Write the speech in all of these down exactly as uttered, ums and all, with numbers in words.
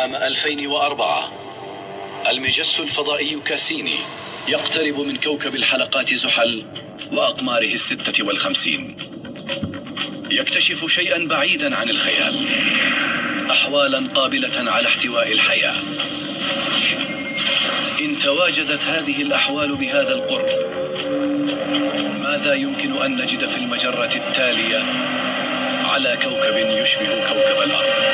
عام ألفين وأربعة المجس الفضائي كاسيني يقترب من كوكب الحلقات زحل وأقماره الستة والخمسين. يكتشف شيئا بعيدا عن الخيال، أحوالا قابلة على احتواء الحياة. إن تواجدت هذه الأحوال بهذا القرب، ماذا يمكن أن نجد في المجرة التالية على كوكب يشبه كوكب الأرض؟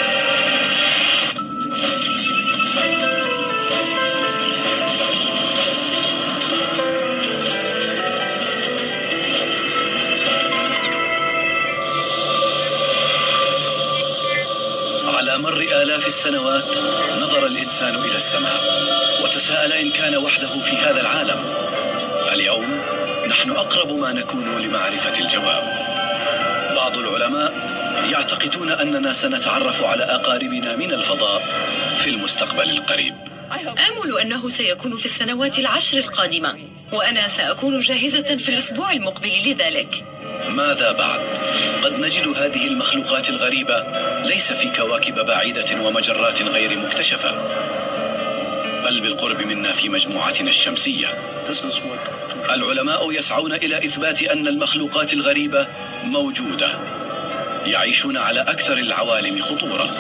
على مر آلاف السنوات نظر الإنسان إلى السماء وتساءل إن كان وحده في هذا العالم. اليوم نحن أقرب ما نكون لمعرفة الجواب. بعض العلماء يعتقدون أننا سنتعرف على أقاربنا من الفضاء في المستقبل القريب. آمل أنه سيكون في السنوات العشر القادمة، وأنا سأكون جاهزة في الأسبوع المقبل لذلك. ماذا بعد؟ قد نجد هذه المخلوقات الغريبة ليس في كواكب بعيدة ومجرات غير مكتشفة، بل بالقرب منا في مجموعتنا الشمسية. العلماء يسعون إلى إثبات أن المخلوقات الغريبة موجودة، يعيشون على أكثر العوالم خطورة.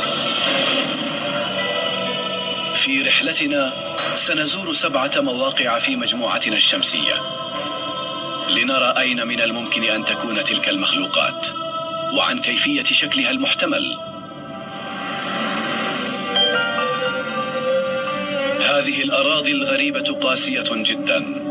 في رحلتنا سنزور سبعة مواقع في مجموعتنا الشمسية لنرى أين من الممكن أن تكون تلك المخلوقات وعن كيفية شكلها المحتمل. هذه الأراضي الغريبة قاسية جدا.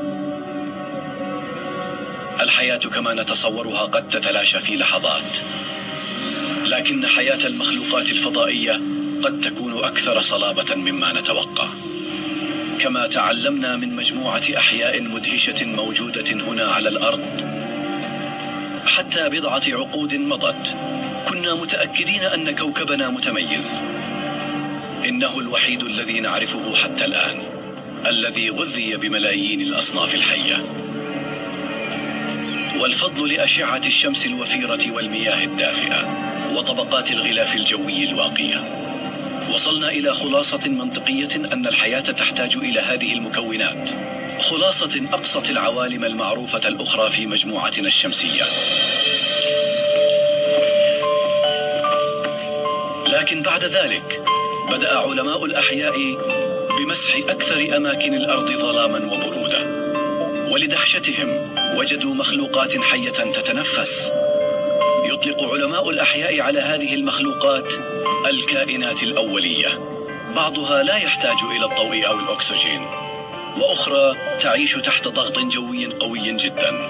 الحياة كما نتصورها قد تتلاشى في لحظات، لكن حياة المخلوقات الفضائية قد تكون أكثر صلابة مما نتوقع. كما تعلمنا من مجموعة أحياء مدهشة موجودة هنا على الأرض، حتى بضعة عقود مضت كنا متأكدين أن كوكبنا متميز. إنه الوحيد الذي نعرفه حتى الآن، الذي غذي بملايين الأصناف الحية، والفضل لأشعة الشمس الوفيرة والمياه الدافئة وطبقات الغلاف الجوي الواقية. وصلنا إلى خلاصة منطقية أن الحياة تحتاج إلى هذه المكونات، خلاصة أقصت العوالم المعروفة الأخرى في مجموعتنا الشمسية. لكن بعد ذلك بدأ علماء الأحياء بمسح أكثر أماكن الأرض ظلاما وبرودة، ولدهشتهم وجدوا مخلوقات حية تتنفس. يطلق علماء الأحياء على هذه المخلوقات الكائنات الأولية. بعضها لا يحتاج إلى الضوء أو الأكسجين، وأخرى تعيش تحت ضغط جوي قوي جدا.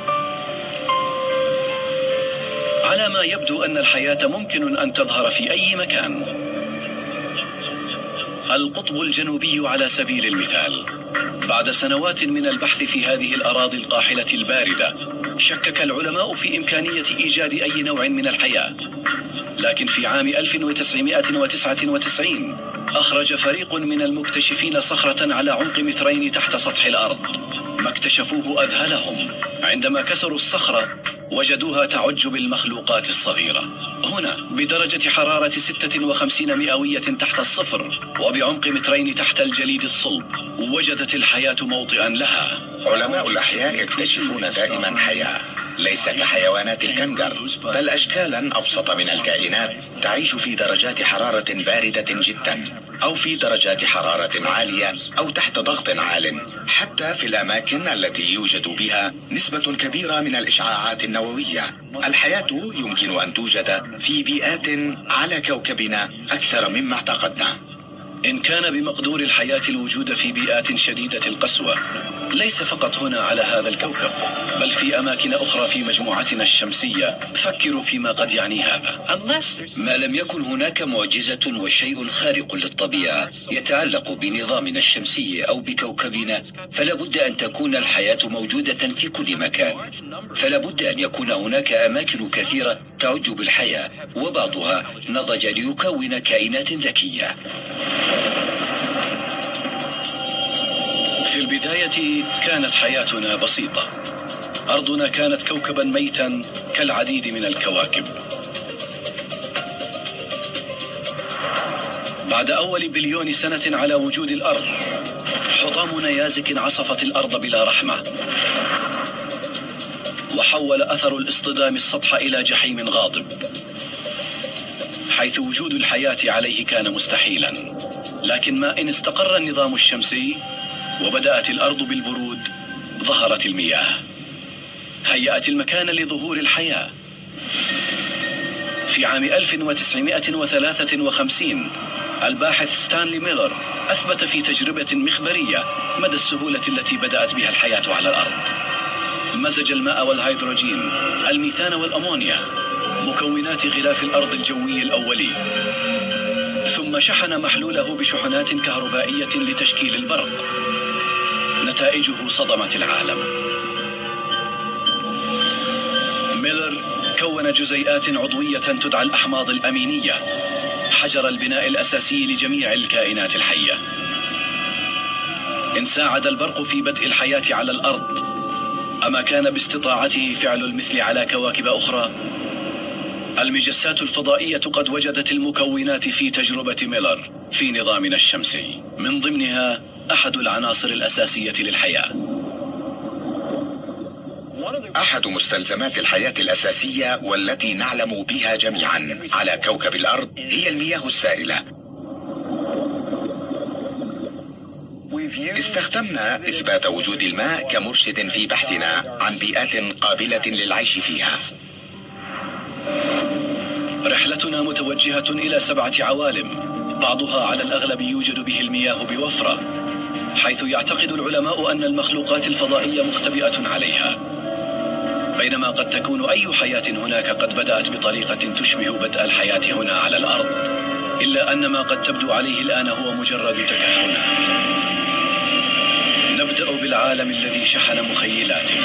على ما يبدو أن الحياة ممكن أن تظهر في أي مكان. القطب الجنوبي على سبيل المثال، بعد سنوات من البحث في هذه الأراضي القاحلة الباردة، شكك العلماء في إمكانية إيجاد أي نوع من الحياة. لكن في عام ألف وتسعمائة وتسعة وتسعين أخرج فريق من المكتشفين صخرة على عمق مترين تحت سطح الأرض. ما اكتشفوه أذهلهم. عندما كسروا الصخرة وجدوها تعج بالمخلوقات الصغيرة. هنا بدرجة حرارة ستة وخمسين مئوية تحت الصفر وبعمق مترين تحت الجليد الصلب، وجدت الحياة موطئا لها. علماء الأحياء يكتشفون دائما حياة ليس كحيوانات الكنغر، بل أشكالا أبسط من الكائنات تعيش في درجات حرارة باردة جدا، أو في درجات حرارة عالية، أو تحت ضغط عال، حتى في الأماكن التي يوجد بها نسبة كبيرة من الإشعاعات النووية. الحياة يمكن أن توجد في بيئات على كوكبنا أكثر مما اعتقدنا. إن كان بمقدور الحياة الوجود في بيئات شديدة القسوة، ليس فقط هنا على هذا الكوكب، بل في أماكن أخرى في مجموعتنا الشمسية. فكروا فيما قد يعني هذا. ما لم يكن هناك معجزة وشيء خارق للطبيعة يتعلق بنظامنا الشمسي أو بكوكبنا، فلا بد أن تكون الحياة موجودة في كل مكان. فلا بد أن يكون هناك أماكن كثيرة تعج بالحياة، وبعضها نضج ليكون كائنات ذكية. في البداية كانت حياتنا بسيطة. أرضنا كانت كوكبا ميتا كالعديد من الكواكب. بعد أول بليون سنة على وجود الأرض، حطام نيازك عصفت الأرض بلا رحمة، وحول أثر الاصطدام السطح إلى جحيم غاضب، حيث وجود الحياة عليه كان مستحيلا. لكن ما إن استقر النظام الشمسي وبدأت الأرض بالبرود، ظهرت المياه، هيأت المكان لظهور الحياة. في عام ألف وتسعمائة وثلاثة وخمسين الباحث ستانلي ميلر أثبت في تجربة مخبرية مدى السهولة التي بدأت بها الحياة على الأرض. مزج الماء والهيدروجين، الميثان والأمونيا، مكونات غلاف الأرض الجوي الأولي، ثم شحن محلوله بشحنات كهربائية لتشكيل البرق. نتائجه صدمت العالم. ميلر كون جزيئات عضوية تدعى الأحماض الأمينية، حجر البناء الأساسي لجميع الكائنات الحية. إن ساعد البرق في بدء الحياة على الأرض، أما كان باستطاعته فعل المثل على كواكب أخرى؟ المجسات الفضائية قد وجدت المكونات في تجربة ميلر في نظامنا الشمسي، من ضمنها أحد العناصر الأساسية للحياة. أحد مستلزمات الحياة الأساسية والتي نعلم بها جميعا على كوكب الأرض هي المياه السائلة. استخدمنا إثبات وجود الماء كمرشد في بحثنا عن بيئات قابلة للعيش فيها. رحلتنا متوجهة إلى سبعة عوالم، بعضها على الأغلب يوجد به المياه بوفرة، حيث يعتقد العلماء أن المخلوقات الفضائية مختبئة عليها، بينما قد تكون أي حياة هناك قد بدأت بطريقة تشبه بدء الحياة هنا على الأرض، إلا أن ما قد تبدو عليه الآن هو مجرد تكهنات. نبدأ بالعالم الذي شحن مخيلاتنا،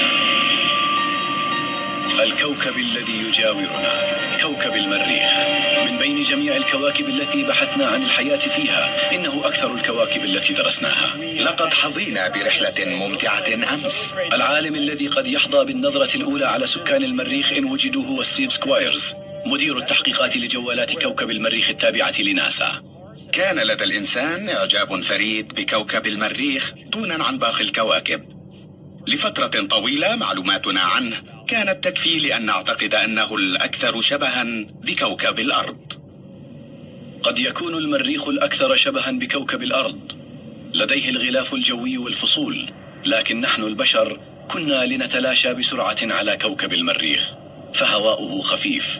الكوكب الذي يجاورنا، كوكب المريخ. من بين جميع الكواكب التي بحثنا عن الحياة فيها، إنه أكثر الكواكب التي درسناها. لقد حظينا برحلة ممتعة أمس. العالم الذي قد يحظى بالنظرة الأولى على سكان المريخ إن وجدوا هو ستيف سكوايرز، مدير التحقيقات لجوالات كوكب المريخ التابعة لناسا. كان لدى الإنسان إعجاب فريد بكوكب المريخ دونا عن باقي الكواكب. لفترة طويلة معلوماتنا عنه كانت تكفي لأن نعتقد أنه الأكثر شبها بكوكب الأرض. قد يكون المريخ الأكثر شبها بكوكب الأرض، لديه الغلاف الجوي والفصول، لكن نحن البشر كنا لنتلاشى بسرعة على كوكب المريخ، فهواؤه خفيف.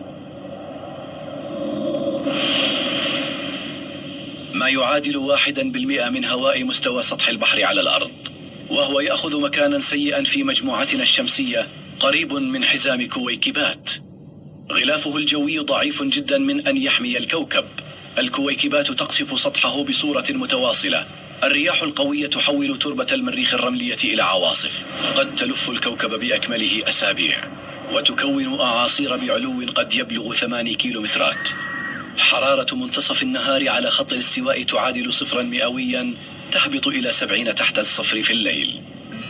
ما يعادل واحدا بالمئة من هواء مستوى سطح البحر على الأرض، وهو يأخذ مكانا سيئا في مجموعتنا الشمسية قريب من حزام كويكبات. غلافه الجوي ضعيف جدا من أن يحمي الكوكب. الكويكبات تقصف سطحه بصورة متواصلة. الرياح القوية تحول تربة المريخ الرملية إلى عواصف قد تلف الكوكب بأكمله أسابيع، وتكون أعاصير بعلو قد يبلغ ثماني كيلومترات. حرارة منتصف النهار على خط الاستواء تعادل صفرا مئويا، تهبط إلى سبعين تحت الصفر في الليل.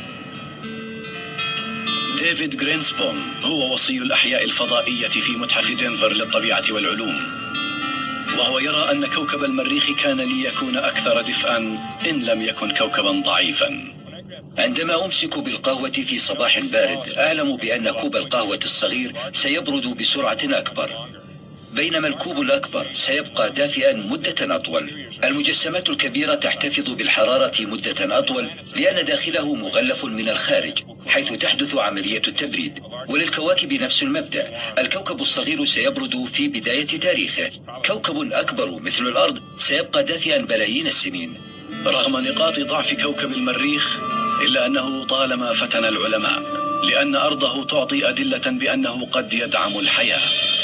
ديفيد غرينسبون هو وصي الأحياء الفضائية في متحف دنفر للطبيعة والعلوم، وهو يرى أن كوكب المريخ كان ليكون أكثر دفئا إن لم يكن كوكبا ضعيفا. عندما أمسك بالقهوة في صباح بارد، أعلم بأن كوب القهوة الصغير سيبرد بسرعة أكبر، بينما الكوب الأكبر سيبقى دافئا مدة أطول. المجسمات الكبيرة تحتفظ بالحرارة مدة أطول لأن داخله مغلف من الخارج، حيث تحدث عملية التبريد. وللكواكب نفس المبدأ، الكوكب الصغير سيبرد في بداية تاريخه، كوكب أكبر مثل الأرض سيبقى دافئا بلايين السنين. رغم نقاط ضعف كوكب المريخ، إلا أنه طالما فتن العلماء، لأن أرضه تعطي أدلة بأنه قد يدعم الحياة.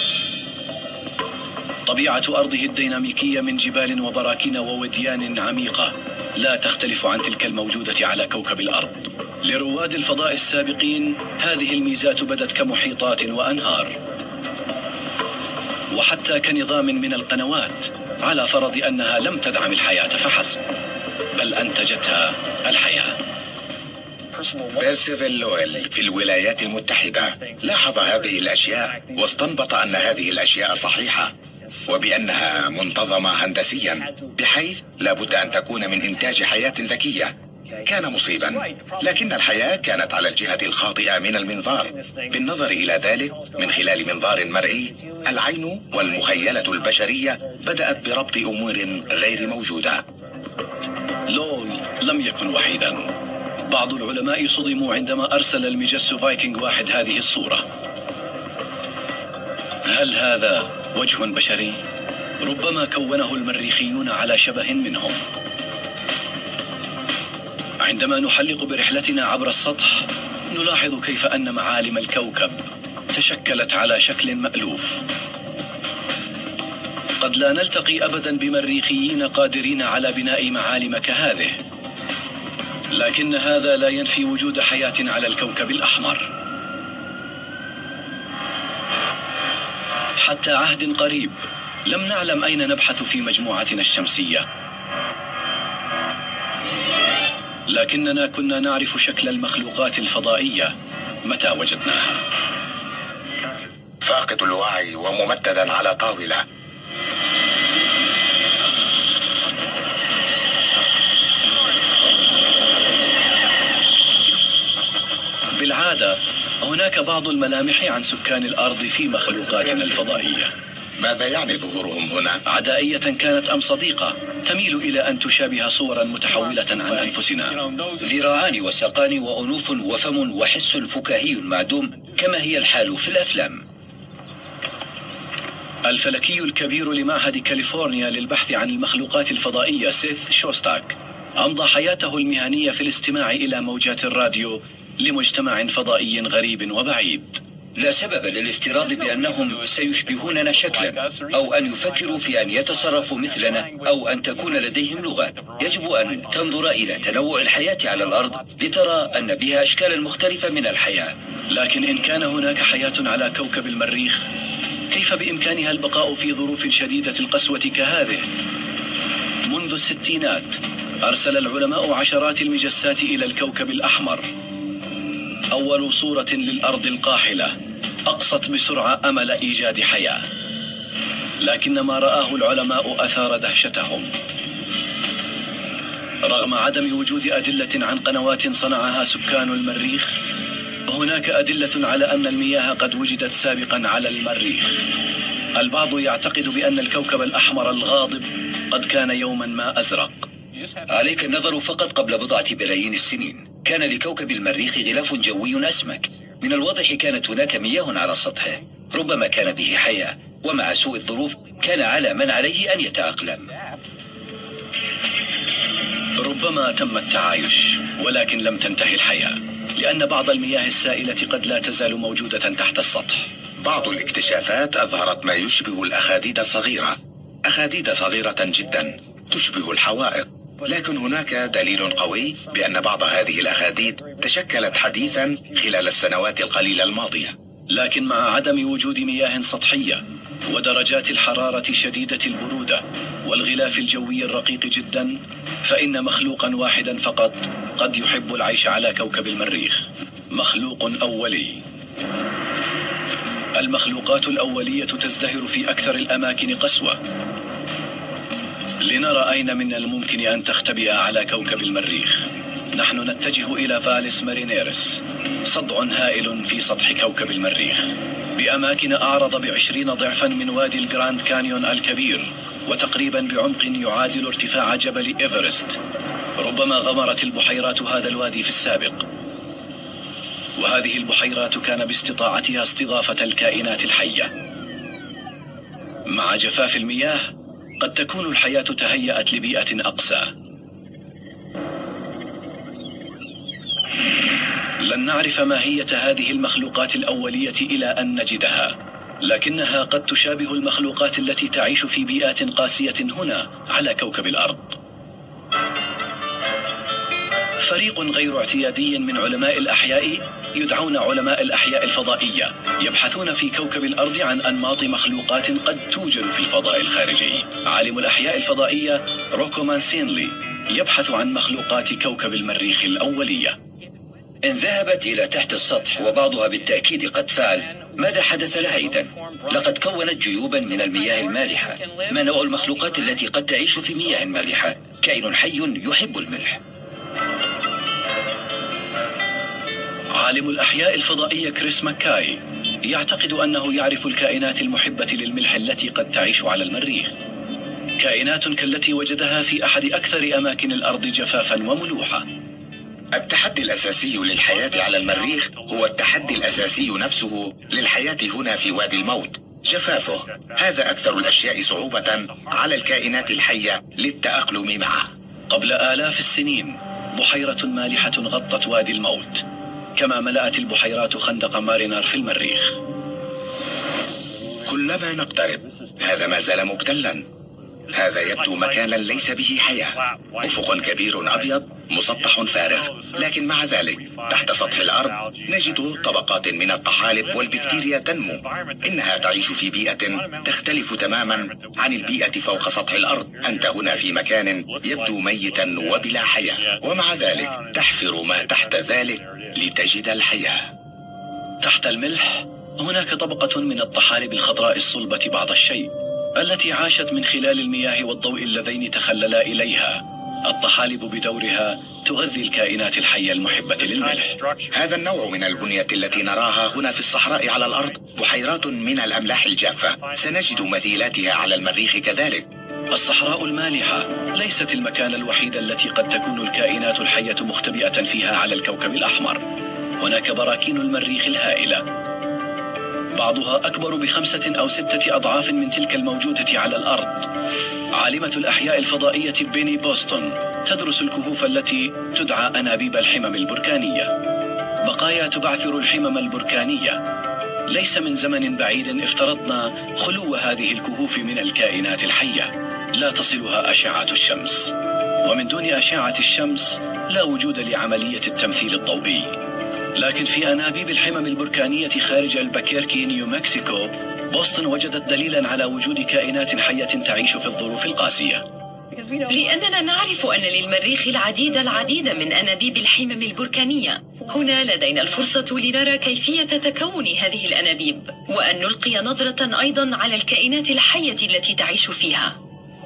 طبيعة أرضه الديناميكية من جبال وبراكين ووديان عميقة لا تختلف عن تلك الموجودة على كوكب الأرض. لرواد الفضاء السابقين هذه الميزات بدت كمحيطات وأنهار، وحتى كنظام من القنوات، على فرض أنها لم تدعم الحياة فحسب، بل أنتجتها الحياة. بيرسيفيل لويل في الولايات المتحدة لاحظ هذه الأشياء واستنبط أن هذه الأشياء صحيحة. وبأنها منتظمة هندسيا بحيث لا بد أن تكون من إنتاج حياة ذكية. كان مصيبا، لكن الحياة كانت على الجهة الخاطئة من المنظار. بالنظر إلى ذلك من خلال منظار مرئي، العين والمخيلة البشرية بدأت بربط أمور غير موجودة. لول لم يكن وحيدا. بعض العلماء صدموا عندما أرسل المجس فايكنج واحد هذه الصورة. هل هذا وجه بشري؟ ربما كونه المريخيون على شبه منهم. عندما نحلق برحلتنا عبر السطح نلاحظ كيف أن معالم الكوكب تشكلت على شكل مألوف. قد لا نلتقي أبدا بمريخيين قادرين على بناء معالم كهذه، لكن هذا لا ينفي وجود حياة على الكوكب الأحمر. حتى عهد قريب لم نعلم أين نبحث في مجموعتنا الشمسية، لكننا كنا نعرف شكل المخلوقات الفضائية متى وجدناها. فاقد الوعي وممددا على طاولة. بالعادة هناك بعض الملامح عن سكان الأرض في مخلوقاتنا الفضائية. ماذا يعني ظهورهم هنا؟ عدائية كانت أم صديقة، تميل إلى أن تشابه صورا متحولة عن أنفسنا. ذراعان وساقان وأنوف وفم وحس فكاهي معدوم كما هي الحال في الأفلام. الفلكي الكبير لمعهد كاليفورنيا للبحث عن المخلوقات الفضائية سيث شوستاك أمضى حياته المهنية في الاستماع إلى موجات الراديو لمجتمع فضائي غريب وبعيد. لا سبب للافتراض بأنهم سيشبهوننا شكلا أو أن يفكروا في أن يتصرفوا مثلنا أو أن تكون لديهم لغة. يجب أن تنظر إلى تنوع الحياة على الأرض لترى أن بها أشكالا مختلفة من الحياة. لكن إن كان هناك حياة على كوكب المريخ، كيف بإمكانها البقاء في ظروف شديدة القسوة كهذه؟ منذ الستينات أرسل العلماء عشرات المجسات إلى الكوكب الأحمر. أول صورة للأرض القاحلة أقصت بسرعة أمل إيجاد حياة، لكن ما رآه العلماء أثار دهشتهم. رغم عدم وجود أدلة عن قنوات صنعها سكان المريخ، هناك أدلة على أن المياه قد وجدت سابقا على المريخ. البعض يعتقد بأن الكوكب الأحمر الغاضب قد كان يوما ما أزرق. عليك النظر فقط قبل بضعة بلايين السنين كان لكوكب المريخ غلاف جوي أسمك. من الواضح كانت هناك مياه على سطحه، ربما كان به حياة، ومع سوء الظروف كان على من عليه أن يتأقلم. ربما تم التعايش، ولكن لم تنتهي الحياة، لأن بعض المياه السائلة قد لا تزال موجودة تحت السطح. بعض الاكتشافات أظهرت ما يشبه الأخاديد الصغيرة، أخاديد صغيرة جدا تشبه الحوائط، لكن هناك دليل قوي بأن بعض هذه الأخاديد تشكلت حديثا خلال السنوات القليلة الماضية. لكن مع عدم وجود مياه سطحية ودرجات الحرارة شديدة البرودة والغلاف الجوي الرقيق جدا، فإن مخلوقا واحدا فقط قد يحب العيش على كوكب المريخ، مخلوق أولي. المخلوقات الأولية تزدهر في أكثر الأماكن قسوة. لنرى أين من الممكن أن تختبئ على كوكب المريخ. نحن نتجه إلى فاليس مارينيرس، صدع هائل في سطح كوكب المريخ بأماكن أعرض بعشرين ضعفا من وادي الجراند كانيون الكبير، وتقريبا بعمق يعادل ارتفاع جبل إيفرست. ربما غمرت البحيرات هذا الوادي في السابق، وهذه البحيرات كان باستطاعتها استضافة الكائنات الحية. مع جفاف المياه قد تكون الحياة تهيأت لبيئة أقسى. لن نعرف ماهية هذه المخلوقات الأولية إلى أن نجدها، لكنها قد تشابه المخلوقات التي تعيش في بيئات قاسية هنا على كوكب الأرض. فريق غير اعتيادي من علماء الأحياء يدعون علماء الأحياء الفضائية يبحثون في كوكب الأرض عن أنماط مخلوقات قد توجد في الفضاء الخارجي. عالم الأحياء الفضائية روكو مانسينلي يبحث عن مخلوقات كوكب المريخ الأولية. إن ذهبت إلى تحت السطح وبعضها بالتأكيد قد فعل، ماذا حدث لها إذن؟ لقد كونت جيوبا من المياه المالحة. ما نوع المخلوقات التي قد تعيش في مياه مالحة؟ كائن حي يحب الملح. عالم الأحياء الفضائية كريس ماكاي يعتقد أنه يعرف الكائنات المحبة للملح التي قد تعيش على المريخ، كائنات كالتي وجدها في أحد أكثر أماكن الأرض جفافا وملوحة. التحدي الأساسي للحياة على المريخ هو التحدي الأساسي نفسه للحياة هنا في وادي الموت، جفافه. هذا أكثر الأشياء صعوبة على الكائنات الحية للتأقلم معه. قبل آلاف السنين بحيرة مالحة غطت وادي الموت، كما ملأت البحيرات خندق مارينار في المريخ. كلما نقترب هذا ما زال مبتلا. هذا يبدو مكانا ليس به حياة، أفق كبير أبيض مسطح فارغ، لكن مع ذلك تحت سطح الأرض نجد طبقات من الطحالب والبكتيريا تنمو. إنها تعيش في بيئة تختلف تماما عن البيئة فوق سطح الأرض. أنت هنا في مكان يبدو ميتا وبلا حياة، ومع ذلك تحفر ما تحت ذلك لتجد الحياة. تحت الملح هناك طبقة من الطحالب الخضراء الصلبة بعض الشيء، التي عاشت من خلال المياه والضوء اللذين تخللا إليها. الطحالب بدورها تغذي الكائنات الحية المحبة للملح. هذا النوع من البنية التي نراها هنا في الصحراء على الأرض بحيرات من الأملاح الجافة. سنجد مثيلاتها على المريخ كذلك. الصحراء المالحة ليست المكان الوحيد التي قد تكون الكائنات الحية مختبئة فيها على الكوكب الأحمر. هناك براكين المريخ الهائلة، بعضها أكبر بخمسة أو ستة أضعاف من تلك الموجودة على الأرض. عالمة الأحياء الفضائية بيني بوستون تدرس الكهوف التي تدعى أنابيب الحمم البركانية، بقايا تبعثر الحمم البركانية. ليس من زمن بعيد افترضنا خلو هذه الكهوف من الكائنات الحية، لا تصلها أشعة الشمس، ومن دون أشعة الشمس لا وجود لعملية التمثيل الضوئي. لكن في أنابيب الحمم البركانية خارج الباكيركي نيو مكسيكو، بوسطن وجدت دليلا على وجود كائنات حية تعيش في الظروف القاسية. لأننا نعرف أن للمريخ العديد العديد من أنابيب الحمم البركانية. هنا لدينا الفرصة لنرى كيفية تكون هذه الأنابيب، وأن نلقي نظرة أيضا على الكائنات الحية التي تعيش فيها.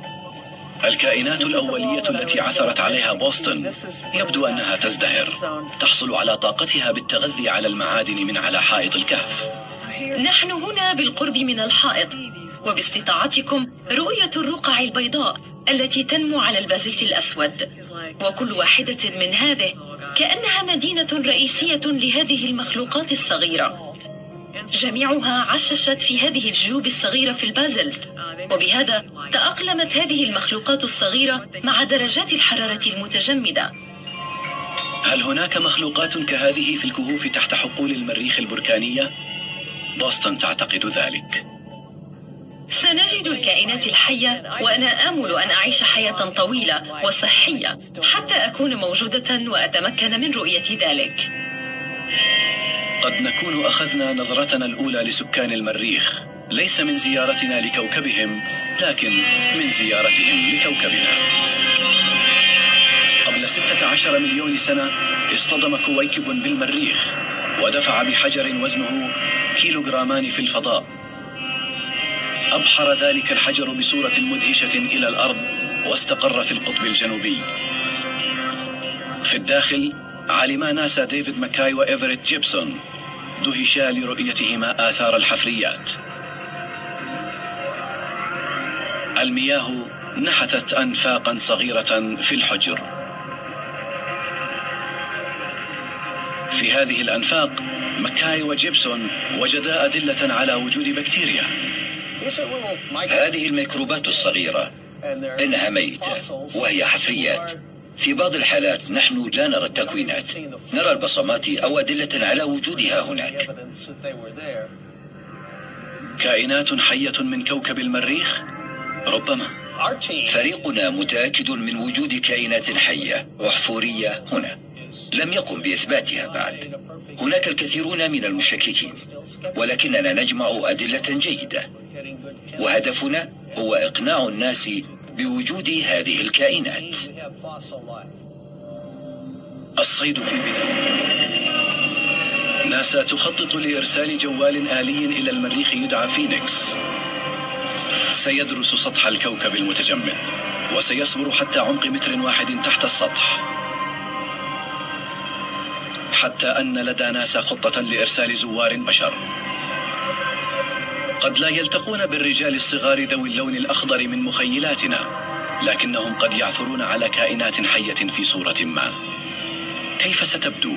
الكائنات الأولية التي عثرت عليها بوسطن يبدو أنها تزدهر، تحصل على طاقتها بالتغذي على المعادن من على حائط الكهف. نحن هنا بالقرب من الحائط، وباستطاعتكم رؤية الرقع البيضاء التي تنمو على البازلت الأسود، وكل واحدة من هذه كأنها مدينة رئيسية لهذه المخلوقات الصغيرة. جميعها عششت في هذه الجيوب الصغيرة في البازلت، وبهذا تأقلمت هذه المخلوقات الصغيرة مع درجات الحرارة المتجمدة. هل هناك مخلوقات كهذه في الكهوف تحت حقول المريخ البركانية؟ بوسطن تعتقد ذلك. سنجد الكائنات الحية، وأنا آمل أن أعيش حياة طويلة وصحية حتى أكون موجودة وأتمكن من رؤية ذلك. قد نكون أخذنا نظرتنا الأولى لسكان المريخ ليس من زيارتنا لكوكبهم، لكن من زيارتهم لكوكبنا. قبل ستة عشر مليون سنة اصطدم كويكب بالمريخ ودفع بحجر وزنه كيلوغرامان في الفضاء. أبحر ذلك الحجر بصورة مدهشة إلى الأرض واستقر في القطب الجنوبي. في الداخل عالما ناسا ديفيد ماكاي وإيفريت جيبسون دهشا لرؤيتهما آثار الحفريات. المياه نحتت أنفاقا صغيرة في الحجر. في هذه الأنفاق ماكاي وجيبسون وجدا أدلة على وجود بكتيريا. هذه الميكروبات الصغيرة إنها ميتة وهي حفريات. في بعض الحالات نحن لا نرى التكوينات، نرى البصمات أو أدلة على وجودها هناك. كائنات حية من كوكب المريخ؟ ربما. فريقنا متأكد من وجود كائنات حية أحفورية هنا، لم يقم بإثباتها بعد. هناك الكثيرون من المشككين، ولكننا نجمع أدلة جيدة، وهدفنا هو إقناع الناس بوجود هذه الكائنات. الصيد في بداية. ناسا تخطط لإرسال جوال آلي إلى المريخ يدعى فينيكس، سيدرس سطح الكوكب المتجمد وسيصبر حتى عمق متر واحد تحت السطح، حتى أن لدى ناسا خطة لإرسال زوار بشر. قد لا يلتقون بالرجال الصغار ذوي اللون الأخضر من مخيلاتنا، لكنهم قد يعثرون على كائنات حية في صورة ما. كيف ستبدو؟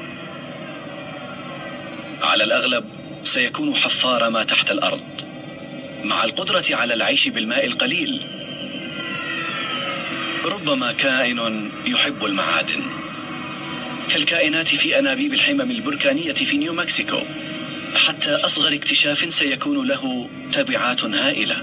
على الأغلب سيكون حفار ما تحت الأرض، مع القدرة على العيش بالماء القليل. ربما كائن يحب المعادن، كالكائنات في أنابيب الحمم البركانية في نيو مكسيكو. حتى أصغر اكتشاف سيكون له تبعات هائلة.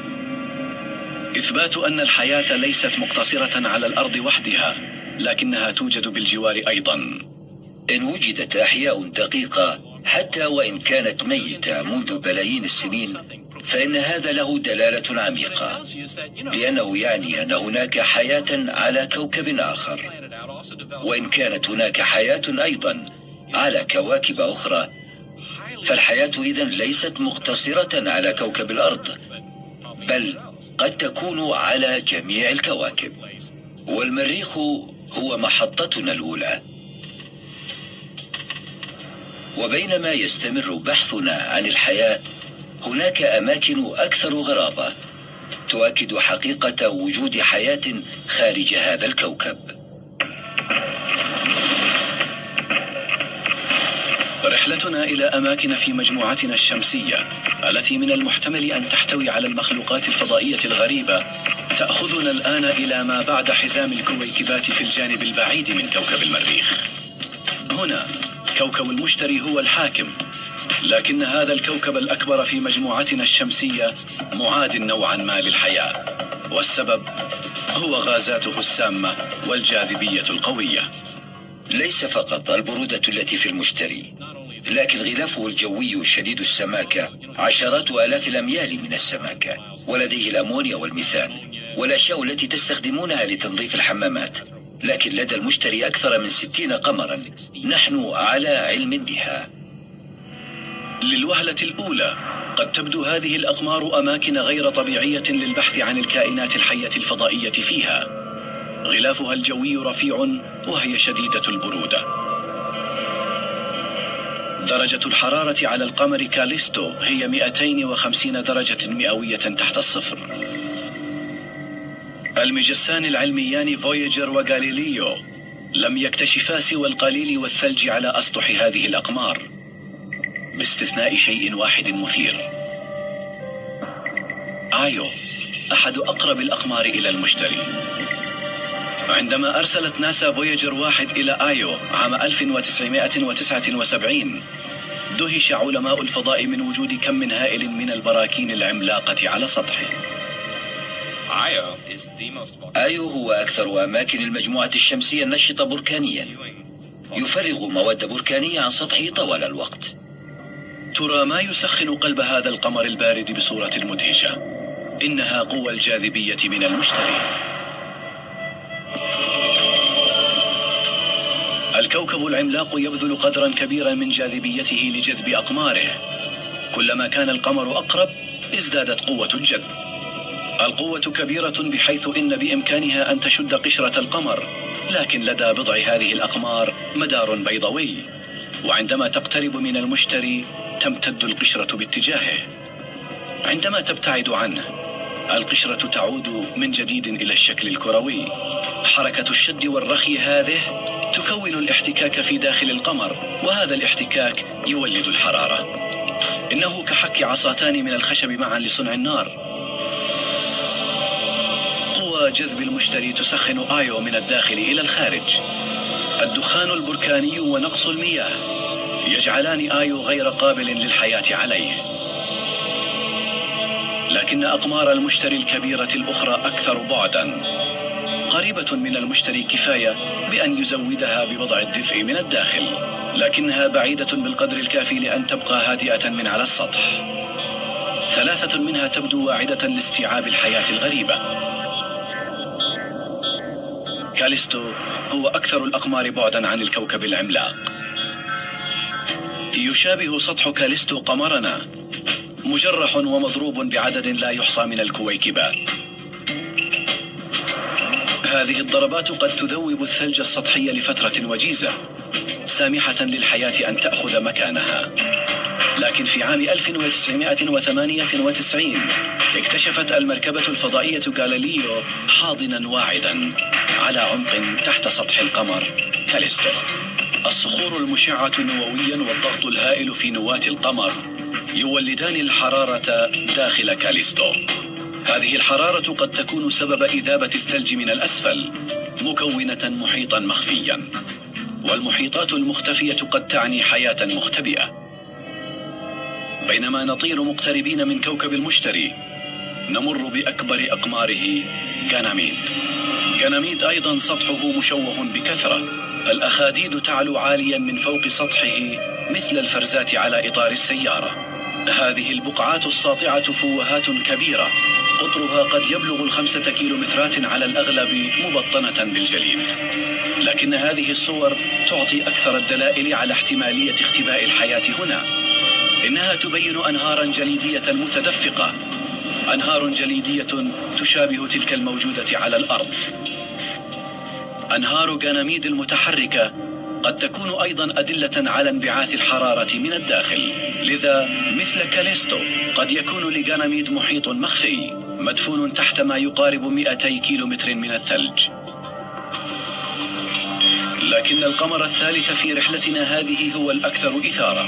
إثبات أن الحياة ليست مقتصرة على الأرض وحدها، لكنها توجد بالجوار أيضا. إن وجدت أحياء دقيقة حتى وإن كانت ميتة منذ بلايين السنين، فإن هذا له دلالة عميقة، لأنه يعني أن هناك حياة على كوكب آخر. وإن كانت هناك حياة أيضا على كواكب أخرى، فالحياة إذن ليست مقتصرة على كوكب الأرض، بل قد تكون على جميع الكواكب. والمريخ هو محطتنا الأولى. وبينما يستمر بحثنا عن الحياة، هناك أماكن أكثر غرابة تؤكد حقيقة وجود حياة خارج هذا الكوكب. رحلتنا إلى أماكن في مجموعتنا الشمسية التي من المحتمل أن تحتوي على المخلوقات الفضائية الغريبة تأخذنا الآن إلى ما بعد حزام الكويكبات في الجانب البعيد من كوكب المريخ. هنا كوكب المشتري هو الحاكم، لكن هذا الكوكب الأكبر في مجموعتنا الشمسية معاد نوعا ما للحياة، والسبب هو غازاته السامة والجاذبية القوية. ليس فقط البرودة التي في المشتري، لكن غلافه الجوي شديد السماكة، عشرات آلاف الأميال من السماكة، ولديه الأمونيا والميثان والأشياء التي تستخدمونها لتنظيف الحمامات. لكن لدى المشتري أكثر من ستين قمرا نحن على علم بها. للوهلة الأولى قد تبدو هذه الأقمار أماكن غير طبيعية للبحث عن الكائنات الحية الفضائية فيها. غلافها الجوي رفيع وهي شديدة البرودة. درجة الحرارة على القمر كاليستو هي مئتين وخمسين درجة مئوية تحت الصفر. المجسان العلميان فويجر وغاليليو لم يكتشفا سوى القليل والثلج على أسطح هذه الأقمار، باستثناء شيء واحد مثير: آيو، أحد أقرب الأقمار إلى المشتري. عندما أرسلت ناسا فويجر واحد إلى آيو عام ألف وتسعمائة وتسعة وسبعين، دهش علماء الفضاء من وجود كم هائل من البراكين العملاقة على سطحه. آيو هو أكثر أماكن المجموعة الشمسية النشطة بركانيا، يفرغ مواد بركانية عن سطحه طوال الوقت. ترى ما يسخن قلب هذا القمر البارد بصورة مدهشة؟ إنها قوى الجاذبية من المشتري. الكوكب العملاق يبذل قدرا كبيرا من جاذبيته لجذب أقماره. كلما كان القمر أقرب ازدادت قوة الجذب. القوة كبيرة بحيث إن بإمكانها أن تشد قشرة القمر، لكن لدى بضع هذه الأقمار مدار بيضاوي، وعندما تقترب من المشتري تمتد القشرة باتجاهه. عندما تبتعد عنه القشرة تعود من جديد إلى الشكل الكروي. حركة الشد والرخي هذه تكون الاحتكاك في داخل القمر، وهذا الاحتكاك يولد الحرارة. إنه كحك عصاتان من الخشب معا لصنع النار. قوى جذب المشتري تسخن آيو من الداخل إلى الخارج. الدخان البركاني ونقص المياه يجعلان آيو غير قابل للحياة عليه. لكن أقمار المشتري الكبيرة الأخرى أكثر بعداً. قريبة من المشتري كفاية بأن يزودها بوضع الدفء من الداخل، لكنها بعيدة بالقدر الكافي لأن تبقى هادئة من على السطح. ثلاثة منها تبدو واعدة لاستيعاب الحياة الغريبة: كاليستو هو أكثر الأقمار بعداً عن الكوكب العملاق. يشابه سطح كاليستو قمرنا، مجرح ومضروب بعدد لا يحصى من الكويكبات. هذه الضربات قد تذوب الثلج السطحي لفترة وجيزة، سامحة للحياة أن تأخذ مكانها. لكن في عام ألف وتسعمائة وثمانية وتسعين اكتشفت المركبة الفضائية غاليليو حاضناً واعداً على عمق تحت سطح القمر كاليستو. الصخور المشعة نووياً والضغط الهائل في نواة القمر يولدان الحرارة داخل كاليستو. هذه الحرارة قد تكون سبب إذابة الثلج من الأسفل، مكونة محيطاً مخفياً، والمحيطات المختفية قد تعني حياة مختبئة. بينما نطير مقتربين من كوكب المشتري نمر بأكبر أقماره غانيميد. غانيميد أيضا سطحه مشوه بكثرة، الأخاديد تعلو عاليا من فوق سطحه مثل الفرزات على إطار السيارة. هذه البقعات الساطعة فوهات كبيرة قطرها قد يبلغ الخمسة كيلومترات على الأغلب، مبطنة بالجليد. لكن هذه الصور تعطي أكثر الدلائل على احتمالية اختباء الحياة هنا. إنها تبين أنهارا جليدية متدفقة، أنهار جليدية تشابه تلك الموجودة على الأرض. أنهار غانيميد المتحركة قد تكون أيضا أدلة على انبعاث الحرارة من الداخل، لذا مثل كاليستو قد يكون لغانيميد محيط مخفي مدفون تحت ما يقارب مئتي كيلومتر من الثلج. لكن القمر الثالث في رحلتنا هذه هو الأكثر إثارة.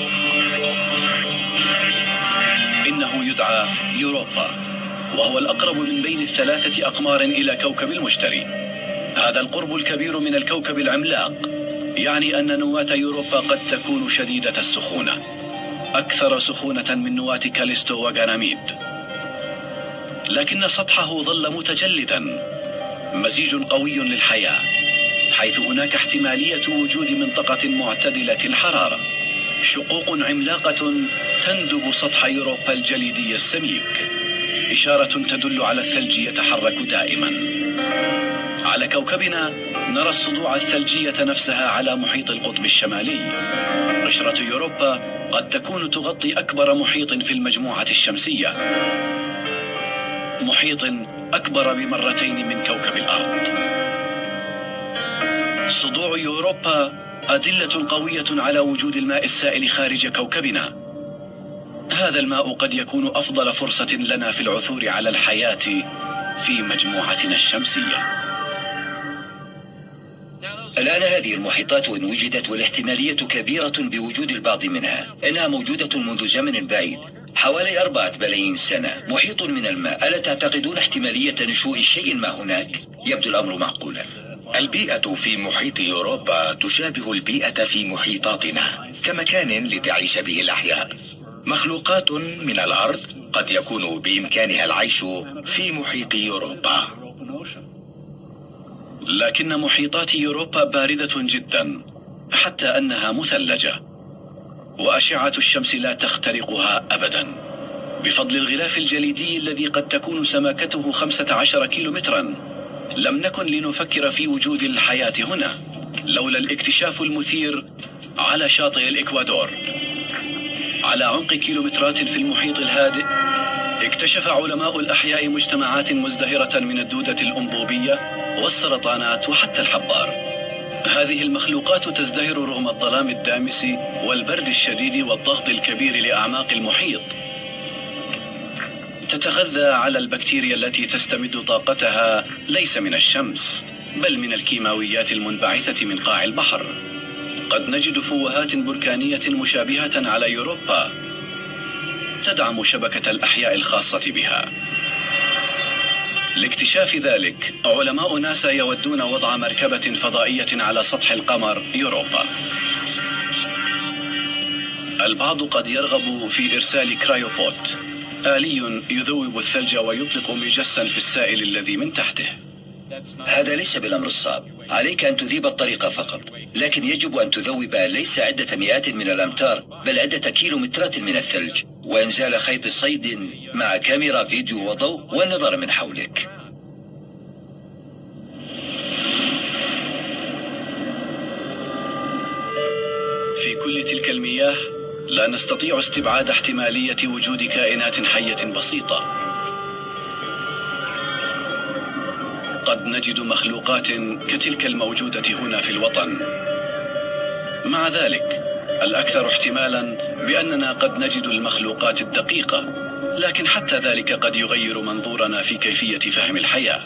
إنه يدعى يوروبا، وهو الأقرب من بين الثلاثة أقمار إلى كوكب المشتري. هذا القرب الكبير من الكوكب العملاق يعني أن نواة يوروبا قد تكون شديدة السخونة، أكثر سخونة من نواة كاليستو وغانيميد. لكن سطحه ظل متجلدا، مزيج قوي للحياة، حيث هناك احتمالية وجود منطقة معتدلة الحرارة، شقوق عملاقة تندب سطح يوروبا الجليدي السميك، إشارة تدل على الثلج يتحرك دائما. على كوكبنا نرى الصدوع الثلجية نفسها على محيط القطب الشمالي. قشرة يوروبا قد تكون تغطي أكبر محيط في المجموعة الشمسية، محيط أكبر بمرتين من كوكب الأرض. صدوع يوروبا أدلة قوية على وجود الماء السائل خارج كوكبنا. هذا الماء قد يكون أفضل فرصة لنا في العثور على الحياة في مجموعتنا الشمسية. الآن هذه المحيطات إن وجدت، والاحتمالية كبيرة بوجود البعض منها، إنها موجودة منذ زمن بعيد، حوالي أربعة بلايين سنة. محيط من الماء، ألا تعتقدون احتمالية نشوء شيء ما هناك؟ يبدو الأمر معقولا. البيئة في محيط يوروبا تشابه البيئة في محيطاتنا، كمكان لتعيش به الأحياء. مخلوقات من الأرض قد يكون بإمكانها العيش في محيط يوروبا. لكن محيطات يوروبا باردة جدا، حتى أنها مثلجة، وأشعة الشمس لا تخترقها أبدا، بفضل الغلاف الجليدي الذي قد تكون سماكته خمسة عشر كيلومترا. لم نكن لنفكر في وجود الحياة هنا لولا الاكتشاف المثير على شاطئ الإكوادور. على عمق كيلومترات في المحيط الهادئ اكتشف علماء الأحياء مجتمعات مزدهرة من الدودة الأنبوبية والسرطانات وحتى الحبار. هذه المخلوقات تزدهر رغم الظلام الدامس والبرد الشديد والضغط الكبير لأعماق المحيط. تتغذى على البكتيريا التي تستمد طاقتها ليس من الشمس بل من الكيماويات المنبعثة من قاع البحر. قد نجد فوهات بركانية مشابهة على يوروبا تدعم شبكة الأحياء الخاصة بها. لاكتشاف ذلك علماء ناسا يودون وضع مركبة فضائية على سطح القمر يوروبا. البعض قد يرغب في إرسال كرايوبوت آلي يذوب الثلج ويطلق مجسا في السائل الذي من تحته. هذا ليس بالأمر الصعب، عليك أن تذيب الطريق فقط، لكن يجب أن تذوب ليس عدة مئات من الأمتار بل عدة كيلومترات من الثلج، وإنزال خيط صيد مع كاميرا فيديو وضوء والنظر من حولك. كل تلك المياه لا نستطيع استبعاد احتمالية وجود كائنات حية بسيطة. قد نجد مخلوقات كتلك الموجودة هنا في الوطن. مع ذلك الأكثر احتمالا بأننا قد نجد المخلوقات الدقيقة، لكن حتى ذلك قد يغير منظورنا في كيفية فهم الحياة.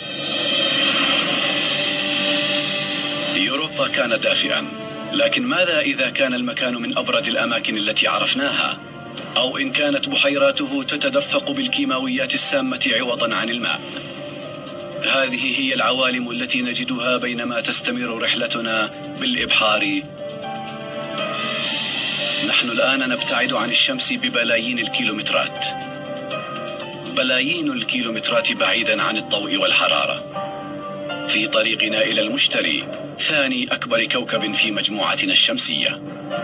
يوروبا كان دافئا، لكن ماذا إذا كان المكان من أبرد الأماكن التي عرفناها؟ أو إن كانت بحيراته تتدفق بالكيماويات السامة عوضا عن الماء؟ هذه هي العوالم التي نجدها بينما تستمر رحلتنا بالإبحار. نحن الآن نبتعد عن الشمس ببلايين الكيلومترات، بلايين الكيلومترات بعيدا عن الضوء والحرارة، في طريقنا إلى المشتري، ثاني أكبر كوكب في مجموعتنا الشمسية.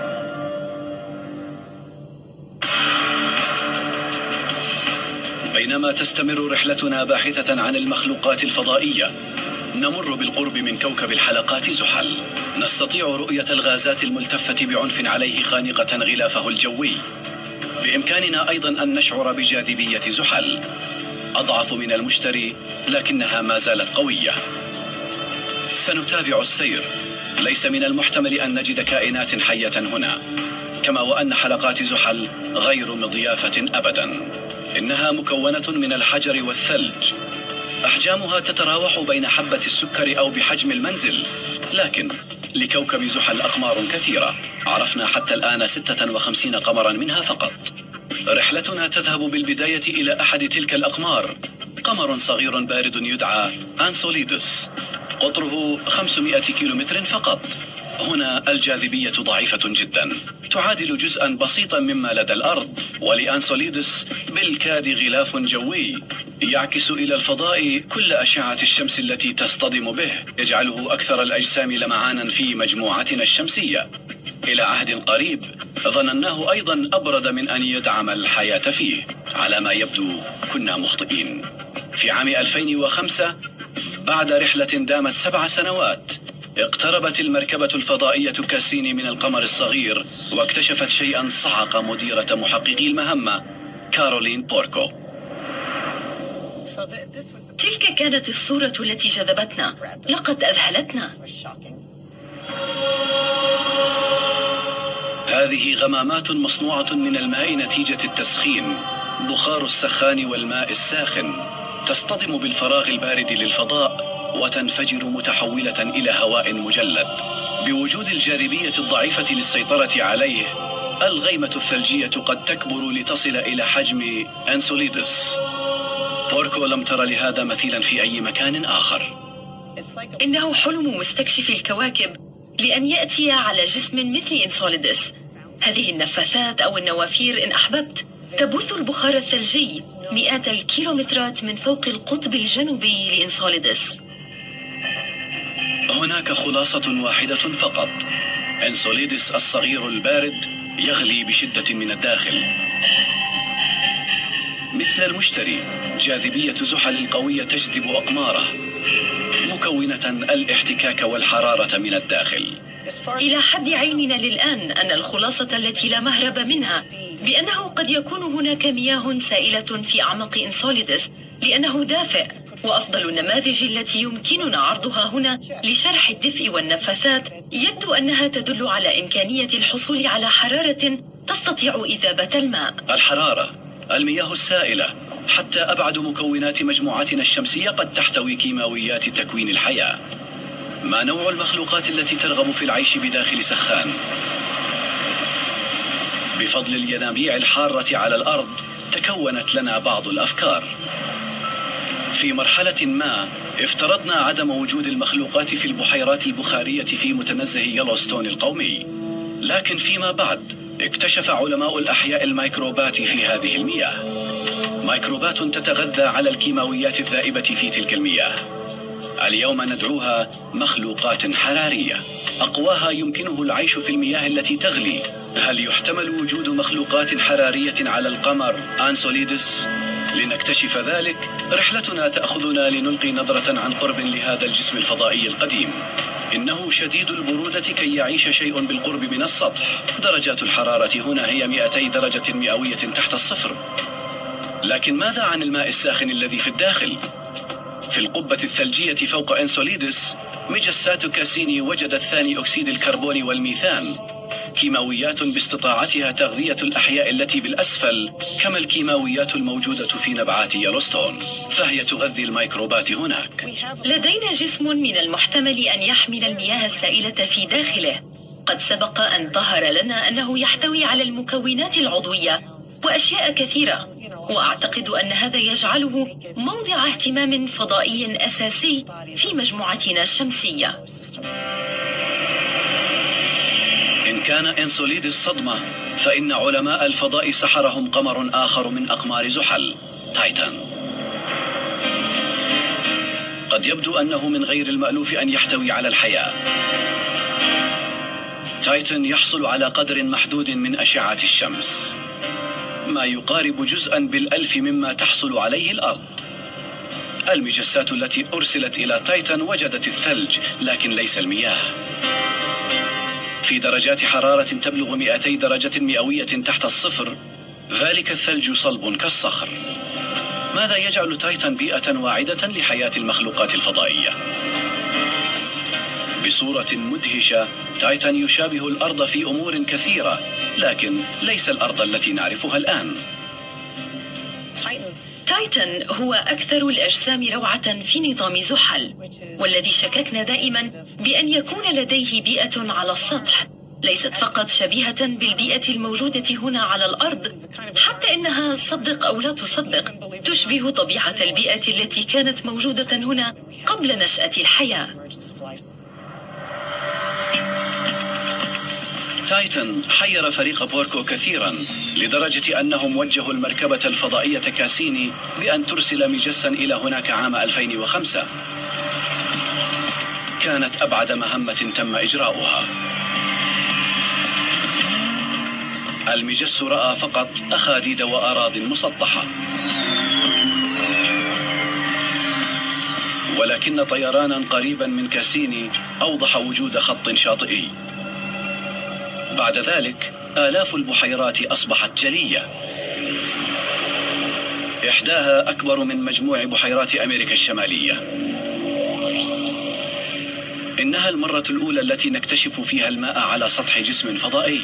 بينما تستمر رحلتنا باحثة عن المخلوقات الفضائية، نمر بالقرب من كوكب الحلقات زحل. نستطيع رؤية الغازات الملتفة بعنف عليه خانقة غلافه الجوي. بإمكاننا أيضا أن نشعر بجاذبية زحل، أضعف من المشتري لكنها ما زالت قوية. سنتابع السير. ليس من المحتمل أن نجد كائنات حية هنا، كما وأن حلقات زحل غير مضيافة أبدا. إنها مكونة من الحجر والثلج، أحجامها تتراوح بين حبة السكر أو بحجم المنزل، لكن لكوكب زحل أقمار كثيرة. عرفنا حتى الآن ستة وخمسين قمرا منها فقط. رحلتنا تذهب بالبداية إلى أحد تلك الأقمار، قمر صغير بارد يدعى أنسوليدس، قطره خمسمائة كيلومتر فقط. هنا الجاذبية ضعيفة جدا، تعادل جزءا بسيطا مما لدى الأرض، ولأنسوليدس بالكاد غلاف جوي يعكس إلى الفضاء كل أشعة الشمس التي تصطدم به، يجعله أكثر الأجسام لمعانا في مجموعتنا الشمسية. إلى عهد قريب ظنناه أيضا أبرد من أن يدعم الحياة فيه. على ما يبدو كنا مخطئين. في عام ألفين وخمسة، بعد رحلة دامت سبع سنوات، اقتربت المركبة الفضائية كاسيني من القمر الصغير، واكتشفت شيئا صعق مديرة محققي المهمة كارولين بوركو. تلك كانت الصورة التي جذبتنا، لقد أذهلتنا. هذه غمامات مصنوعة من الماء نتيجة التسخين، بخار السخان والماء الساخن تصطدم بالفراغ البارد للفضاء وتنفجر متحولة إلى هواء مجلد. بوجود الجاذبية الضعيفة للسيطرة عليه، الغيمة الثلجية قد تكبر لتصل إلى حجم أنسوليدس. بوركو لم تر لهذا مثيلا في أي مكان آخر. إنه حلم مستكشف الكواكب لأن يأتي على جسم مثل إنسوليدس. هذه النفاثات أو النوافير إن أحببت تبث البخار الثلجي مئات الكيلومترات من فوق القطب الجنوبي لإنسوليدس. هناك خلاصة واحدة فقط: أنسوليدس الصغير البارد يغلي بشدة من الداخل. مثل المشتري، جاذبية زحل القوية تجذب أقماره، مكونة الاحتكاك والحرارة من الداخل. إلى حد علمنا للآن أن الخلاصة التي لا مهرب منها بأنه قد يكون هناك مياه سائلة في أعماق إنسوليدس، لأنه دافئ. وأفضل النماذج التي يمكننا عرضها هنا لشرح الدفء والنفاثات يبدو أنها تدل على إمكانية الحصول على حرارة تستطيع إذابة الماء. الحرارة، المياه السائلة، حتى أبعد مكونات مجموعتنا الشمسية قد تحتوي كيماويات تكوين الحياة. ما نوع المخلوقات التي ترغب في العيش بداخل سخان؟ بفضل الينابيع الحارة على الأرض تكونت لنا بعض الأفكار. في مرحلة ما افترضنا عدم وجود المخلوقات في البحيرات البخارية في متنزه يلوستون القومي، لكن فيما بعد اكتشف علماء الأحياء الميكروبات في هذه المياه، ميكروبات تتغذى على الكيماويات الذائبة في تلك المياه. اليوم ندعوها مخلوقات حرارية، أقواها يمكنه العيش في المياه التي تغلي. هل يحتمل وجود مخلوقات حرارية على القمر أنسوليدس؟ لنكتشف ذلك، رحلتنا تأخذنا لنلقي نظرة عن قرب لهذا الجسم الفضائي القديم. إنه شديد البرودة كي يعيش شيء بالقرب من السطح. درجات الحرارة هنا هي مئتي درجة مئوية تحت الصفر. لكن ماذا عن الماء الساخن الذي في الداخل؟ في القبة الثلجية فوق إنسوليدس، مجسات كاسيني وجدت ثاني أكسيد الكربون والميثان، كيماويات باستطاعتها تغذية الأحياء التي بالأسفل، كما الكيماويات الموجودة في نبعات يلوستون، فهي تغذي الميكروبات هناك. لدينا جسم من المحتمل أن يحمل المياه السائلة في داخله. قد سبق أن ظهر لنا أنه يحتوي على المكونات العضوية وأشياء كثيرة، وأعتقد أن هذا يجعله موضع اهتمام فضائي أساسي في مجموعتنا الشمسية. إن كان إنسوليدس صدمة، فإن علماء الفضاء سحرهم قمر آخر من أقمار زحل، تايتان. قد يبدو أنه من غير المألوف أن يحتوي على الحياة. تايتان يحصل على قدر محدود من أشعة الشمس، ما يقارب جزءا بالألف مما تحصل عليه الأرض. المجسات التي أرسلت إلى تايتان وجدت الثلج لكن ليس المياه. في درجات حرارة تبلغ مئتي درجة مئوية تحت الصفر، ذلك الثلج صلب كالصخر. ماذا يجعل تايتان بيئة واعدة لحياة المخلوقات الفضائية؟ بصورة مدهشة، تايتان يشابه الأرض في أمور كثيرة، لكن ليس الأرض التي نعرفها الآن. تايتان هو أكثر الأجسام روعة في نظام زحل، والذي شككنا دائما بأن يكون لديه بيئة على السطح ليست فقط شبيهة بالبيئة الموجودة هنا على الأرض، حتى إنها، صدق أو لا تصدق، تشبه طبيعة البيئة التي كانت موجودة هنا قبل نشأة الحياة. تايتان حير فريق بوركو كثيرا، لدرجة أنهم وجهوا المركبة الفضائية كاسيني بأن ترسل مجسا إلى هناك عام ألفين وخمسة. كانت أبعد مهمة تم إجراؤها. المجس رأى فقط أخاديد وأراضٍ مسطحة، ولكن طيرانا قريبا من كاسيني أوضح وجود خط شاطئي. بعد ذلك آلاف البحيرات أصبحت جلية، إحداها أكبر من مجموع بحيرات أمريكا الشمالية. إنها المرة الأولى التي نكتشف فيها الماء على سطح جسم فضائي.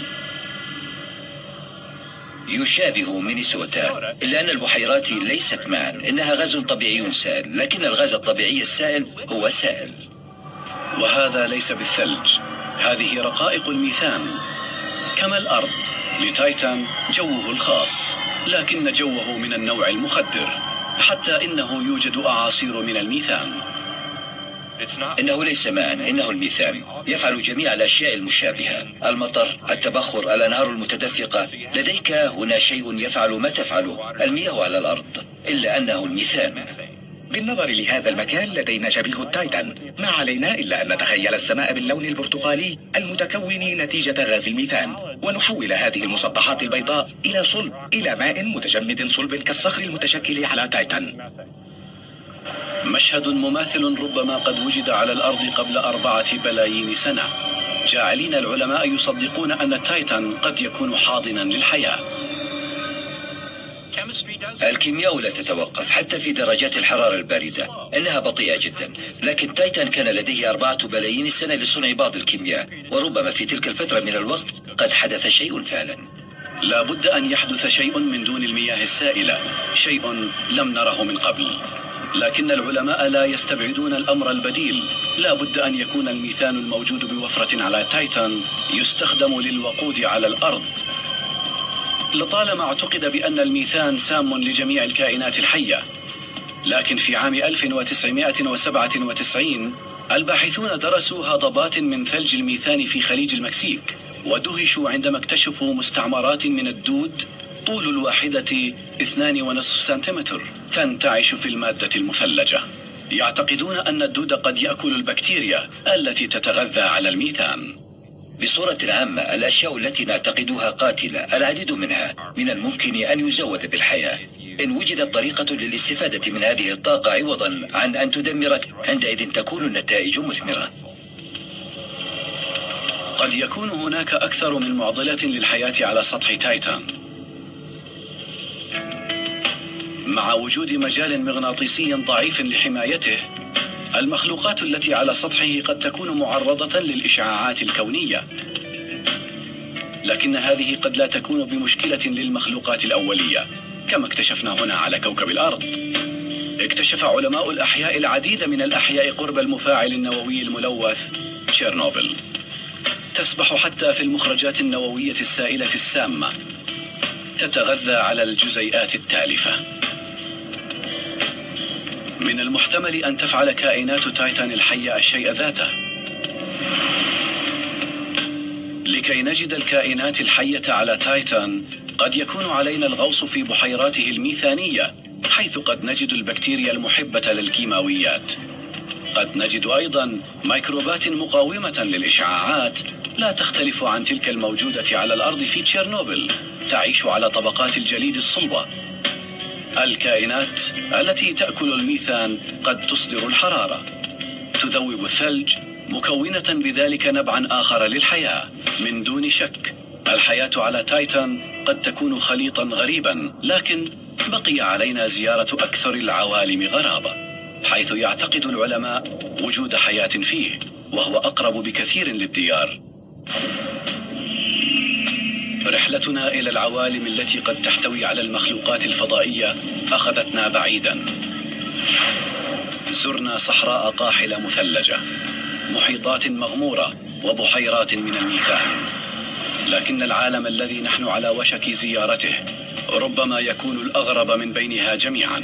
يشابه مينيسوتا، إلا أن البحيرات ليست ماء، إنها غاز طبيعي سائل، لكن الغاز الطبيعي السائل هو سائل. وهذا ليس بالثلج، هذه رقائق الميثان. كما الأرض، لتايتان جوه الخاص، لكن جوه من النوع المخدر، حتى إنه يوجد أعاصير من الميثان. إنه ليس ماء، إنه الميثان. يفعل جميع الأشياء المشابهة، المطر، التبخر، الأنهار المتدفقة. لديك هنا شيء يفعل ما تفعله المياه على الأرض، إلا أنه الميثان. بالنظر لهذا المكان لدينا شبيه التايتان، ما علينا إلا أن نتخيل السماء باللون البرتقالي المتكون نتيجة غاز الميثان، ونحول هذه المسطحات البيضاء إلى صلب، إلى ماء متجمد صلب كالصخر المتشكل على تايتان. مشهد مماثل ربما قد وجد على الأرض قبل أربعة بلايين سنة، جاعلين العلماء يصدقون أن تايتان قد يكون حاضنا للحياة. الكيمياء لا تتوقف حتى في درجات الحرارة الباردة، إنها بطيئة جدا، لكن تايتان كان لديه أربعة بلايين سنة لصنع بعض الكيمياء، وربما في تلك الفترة من الوقت قد حدث شيء فعلا. لا بد أن يحدث شيء من دون المياه السائلة، شيء لم نره من قبل. لكن العلماء لا يستبعدون الأمر البديل، لا بد أن يكون الميثان الموجود بوفرة على تايتان يستخدم للوقود على الأرض. لطالما اعتقد بأن الميثان سام لجميع الكائنات الحية، لكن في عام ألف وتسعمائة وسبعة وتسعين الباحثون درسوا هضبات من ثلج الميثان في خليج المكسيك، ودهشوا عندما اكتشفوا مستعمرات من الدود طول الواحدة اثنان ونصف سنتيمتر تنتعش في المادة المثلجة. يعتقدون أن الدود قد يأكل البكتيريا التي تتغذى على الميثان. بصورة عامة، الأشياء التي نعتقدها قاتلة العديد منها من الممكن أن يزود بالحياة إن وجدت طريقة للاستفادة من هذه الطاقة عوضا عن أن تدمرك، عندئذ تكون النتائج مثمرة. قد يكون هناك أكثر من معضلة للحياة على سطح تايتان. مع وجود مجال مغناطيسي ضعيف لحمايته، المخلوقات التي على سطحه قد تكون معرضة للإشعاعات الكونية، لكن هذه قد لا تكون بمشكلة للمخلوقات الأولية كما اكتشفنا هنا على كوكب الأرض. اكتشف علماء الأحياء العديد من الأحياء قرب المفاعل النووي الملوث تشيرنوبل، تسبح حتى في المخرجات النووية السائلة السامة، تتغذى على الجزيئات التالفة. من المحتمل أن تفعل كائنات تايتان الحية الشيء ذاته. لكي نجد الكائنات الحية على تايتان قد يكون علينا الغوص في بحيراته الميثانية، حيث قد نجد البكتيريا المحبة للكيماويات. قد نجد أيضا ميكروبات مقاومة للإشعاعات لا تختلف عن تلك الموجودة على الأرض في تشيرنوبل، تعيش على طبقات الجليد الصلبة. الكائنات التي تأكل الميثان قد تصدر الحرارة، تذوب الثلج، مكونة بذلك نبعا آخر للحياة. من دون شك الحياة على تايتان قد تكون خليطا غريبا، لكن بقي علينا زيارة أكثر العوالم غرابة، حيث يعتقد العلماء وجود حياة فيه، وهو أقرب بكثير للديار. رحلتنا إلى العوالم التي قد تحتوي على المخلوقات الفضائية أخذتنا بعيدا. زرنا صحراء قاحلة مثلجة، محيطات مغمورة، وبحيرات من الميثان. لكن العالم الذي نحن على وشك زيارته ربما يكون الأغرب من بينها جميعا.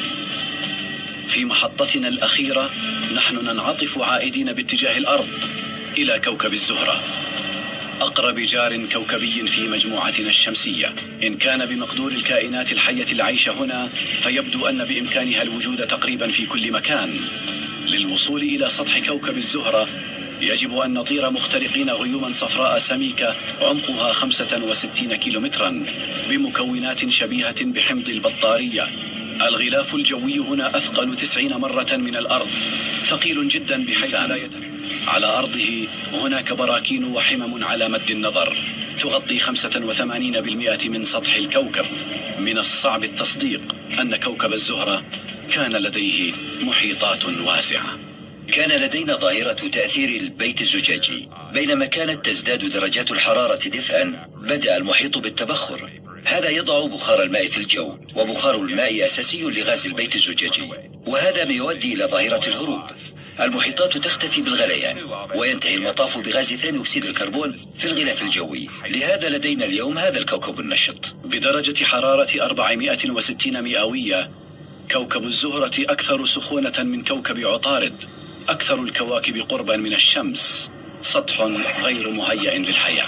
في محطتنا الأخيرة نحن ننعطف عائدين باتجاه الأرض إلى كوكب الزهرة، أقرب جار كوكبي في مجموعتنا الشمسية. إن كان بمقدور الكائنات الحية العيش هنا، فيبدو أن بإمكانها الوجود تقريبا في كل مكان. للوصول إلى سطح كوكب الزهرة يجب أن نطير مخترقين غيوما صفراء سميكة عمقها خمسة وستين كيلومترا، بمكونات شبيهة بحمض البطارية. الغلاف الجوي هنا أثقل تسعين مرة من الأرض، ثقيل جدا بحيث لا يتم. على أرضه هناك براكين وحمم على مد النظر تغطي خمسة وثمانين بالمئة من سطح الكوكب. من الصعب التصديق أن كوكب الزهرة كان لديه محيطات واسعة. كان لدينا ظاهرة تأثير البيت الزجاجي. بينما كانت تزداد درجات الحرارة دفئا، بدأ المحيط بالتبخر. هذا يضع بخار الماء في الجو، وبخار الماء أساسي لغاز البيت الزجاجي، وهذا ما يؤدي إلى ظاهرة الهروب. المحيطات تختفي بالغليان، وينتهي المطاف بغاز ثاني أكسيد الكربون في الغلاف الجوي. لهذا لدينا اليوم هذا الكوكب النشط. بدرجة حرارة أربعمائة وستين مئوية، كوكب الزهرة أكثر سخونة من كوكب عطارد، أكثر الكواكب قربا من الشمس، سطح غير مهيأ للحياة.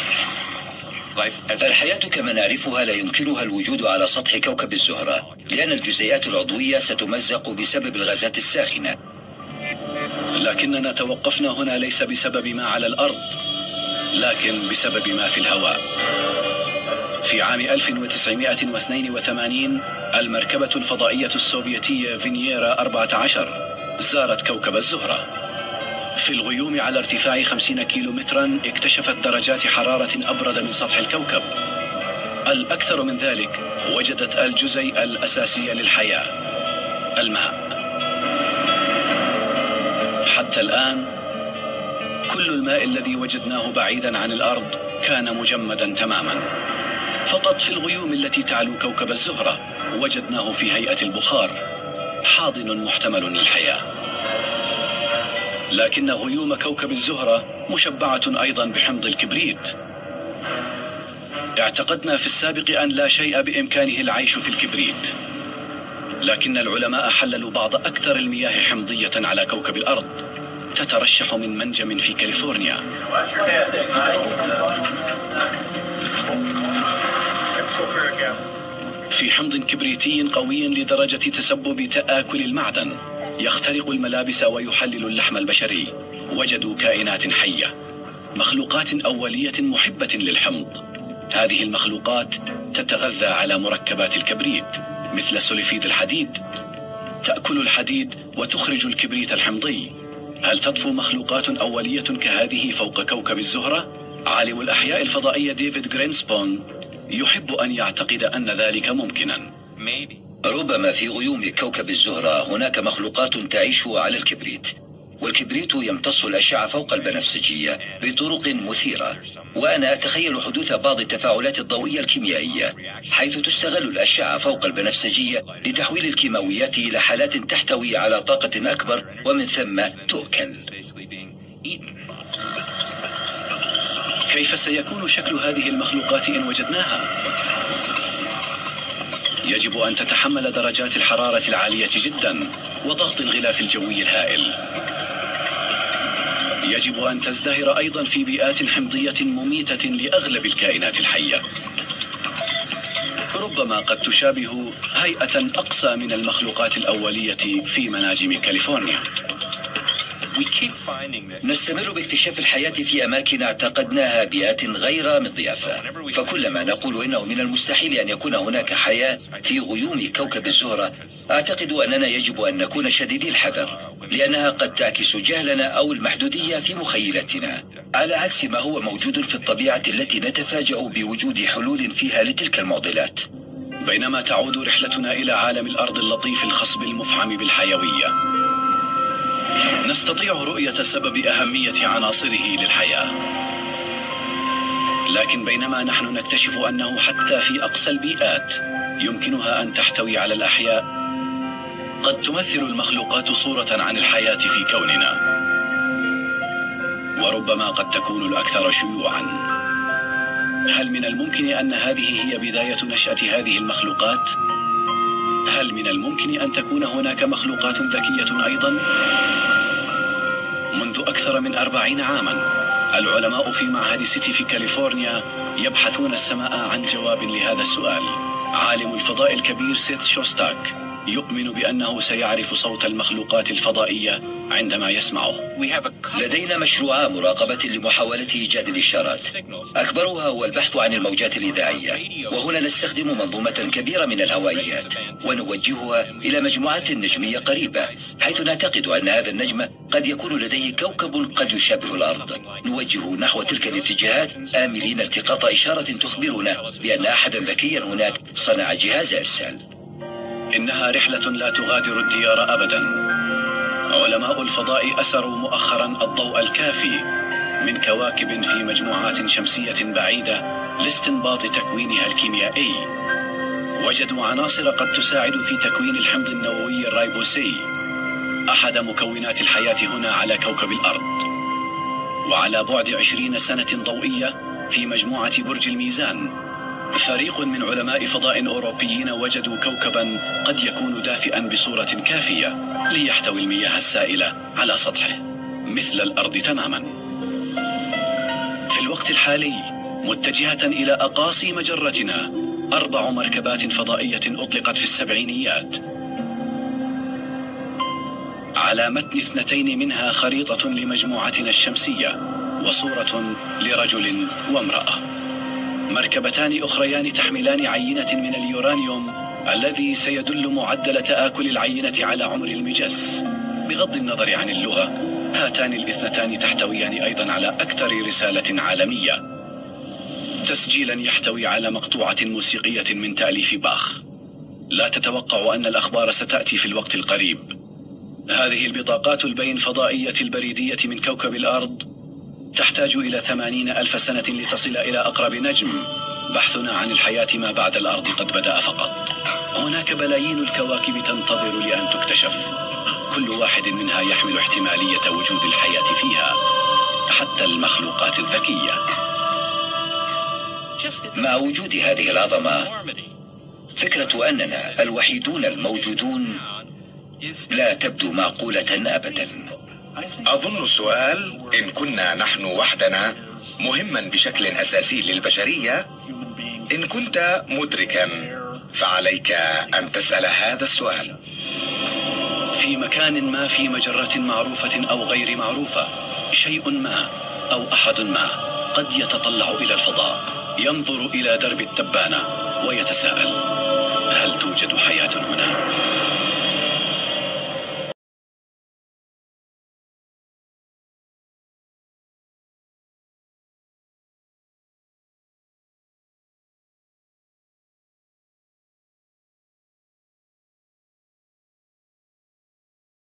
الحياة كما نعرفها لا يمكنها الوجود على سطح كوكب الزهرة، لأن الجزيئات العضوية ستمزق بسبب الغازات الساخنة. لكننا توقفنا هنا ليس بسبب ما على الأرض، لكن بسبب ما في الهواء. في عام ألف وتسعمائة واثنين وثمانين المركبة الفضائية السوفيتية فينييرا أربعة عشر زارت كوكب الزهرة. في الغيوم على ارتفاع خمسين كيلومترا اكتشفت درجات حرارة أبرد من سطح الكوكب. الأكثر من ذلك، وجدت الجزيء الأساسي للحياة، الماء. حتى الآن كل الماء الذي وجدناه بعيدا عن الأرض كان مجمدا تماما. فقط في الغيوم التي تعلو كوكب الزهرة وجدناه في هيئة البخار، حاضن محتمل للحياة. لكن غيوم كوكب الزهرة مشبعة أيضا بحمض الكبريت. اعتقدنا في السابق أن لا شيء بإمكانه العيش في الكبريت، لكن العلماء حللوا بعض أكثر المياه حمضية على كوكب الأرض، تترشح من منجم في كاليفورنيا. في حمض كبريتي قوي لدرجة تسبب تآكل المعدن، يخترق الملابس ويحلل اللحم البشري. وجدوا كائنات حية، مخلوقات أولية محبة للحمض. هذه المخلوقات تتغذى على مركبات الكبريت مثل سوليفيد الحديد، تأكل الحديد وتخرج الكبريت الحمضي. هل تطفو مخلوقات أولية كهذه فوق كوكب الزهرة؟ عالم الأحياء الفضائية ديفيد غرينسبون يحب أن يعتقد أن ذلك ممكنا. ربما في غيوم كوكب الزهرة هناك مخلوقات تعيش على الكبريت، والكبريت يمتص الأشعة فوق البنفسجية بطرق مثيرة، وأنا أتخيل حدوث بعض التفاعلات الضوئية الكيميائية حيث تستغل الأشعة فوق البنفسجية لتحويل الكيماويات إلى حالات تحتوي على طاقة أكبر ومن ثم تؤكل. كيف سيكون شكل هذه المخلوقات إن وجدناها؟ يجب أن تتحمل درجات الحرارة العالية جدا وضغط الغلاف الجوي الهائل. يجب أن تزدهر أيضا في بيئات حمضية مميتة لأغلب الكائنات الحية. ربما قد تشابه هيئة أقصى من المخلوقات الأولية في مناجم كاليفورنيا. نستمر باكتشاف الحياة في أماكن اعتقدناها بيئات غير مضيافة، فكلما نقول إنه من المستحيل أن يكون هناك حياة في غيوم كوكب الزهرة، أعتقد أننا يجب أن نكون شديدي الحذر، لأنها قد تعكس جهلنا أو المحدودية في مخيلتنا، على عكس ما هو موجود في الطبيعة التي نتفاجأ بوجود حلول فيها لتلك المعضلات. بينما تعود رحلتنا إلى عالم الأرض اللطيف الخصب المفعم بالحيوية، نستطيع رؤية سبب أهمية عناصره للحياة. لكن بينما نحن نكتشف أنه حتى في أقصى البيئات يمكنها أن تحتوي على الأحياء، قد تمثل المخلوقات صورة عن الحياة في كوننا، وربما قد تكون الأكثر شيوعاً. هل من الممكن أن هذه هي بداية نشأة هذه المخلوقات؟ هل من الممكن أن تكون هناك مخلوقات ذكية أيضاً؟ منذ أكثر من أربعين عاماً العلماء في معهد سيتي في كاليفورنيا يبحثون السماء عن جواب لهذا السؤال. عالم الفضاء الكبير سيث شوستاك يؤمن بأنه سيعرف صوت المخلوقات الفضائية عندما يسمعه. لدينا مشروع مراقبة لمحاولة إيجاد الإشارات، أكبرها هو البحث عن الموجات الإذاعية، وهنا نستخدم منظومة كبيرة من الهوائيات ونوجهها إلى مجموعة نجمية قريبة، حيث نعتقد أن هذا النجم قد يكون لديه كوكب قد يشابه الأرض. نوجه نحو تلك الاتجاهات آملين التقاط إشارة تخبرنا بأن أحدا ذكيا هناك صنع جهاز إرسال. إنها رحلة لا تغادر الديار أبدا. علماء الفضاء أسروا مؤخرا الضوء الكافي من كواكب في مجموعات شمسية بعيدة لاستنباط تكوينها الكيميائي. وجدوا عناصر قد تساعد في تكوين الحمض النووي الرايبوسي، أحد مكونات الحياة هنا على كوكب الأرض. وعلى بعد عشرين سنة ضوئية في مجموعة برج الميزان، فريق من علماء فضاء أوروبيين وجدوا كوكبا قد يكون دافئا بصورة كافية ليحتوي المياه السائلة على سطحه مثل الأرض تماما. في الوقت الحالي متجهة إلى أقاصي مجرتنا أربع مركبات فضائية أطلقت في السبعينيات. على متن اثنتين منها خريطة لمجموعتنا الشمسية وصورة لرجل وامرأة. مركبتان أخريان تحملان عينة من اليورانيوم الذي سيدل معدل تآكل العينة على عمر المجس. بغض النظر عن اللغة، هاتان الاثنتان تحتويان أيضا على أكثر رسالة عالمية، تسجيلا يحتوي على مقطوعة موسيقية من تأليف باخ. لا تتوقع أن الأخبار ستأتي في الوقت القريب. هذه البطاقات البين فضائية البريدية من كوكب الأرض تحتاج إلى ثمانين ألف سنة لتصل إلى أقرب نجم. بحثنا عن الحياة ما بعد الأرض قد بدأ فقط. هناك بلايين الكواكب تنتظر لأن تكتشف، كل واحد منها يحمل احتمالية وجود الحياة فيها، حتى المخلوقات الذكية. مع وجود هذه العظمة، فكرة أننا الوحيدون الموجودون لا تبدو معقولة أبدا. أظن السؤال إن كنا نحن وحدنا مهما بشكل أساسي للبشرية. إن كنت مدركا فعليك أن تسأل هذا السؤال. في مكان ما في مجرة معروفة أو غير معروفة، شيء ما أو أحد ما قد يتطلع إلى الفضاء، ينظر إلى درب التبانة ويتساءل: هل توجد حياة هنا؟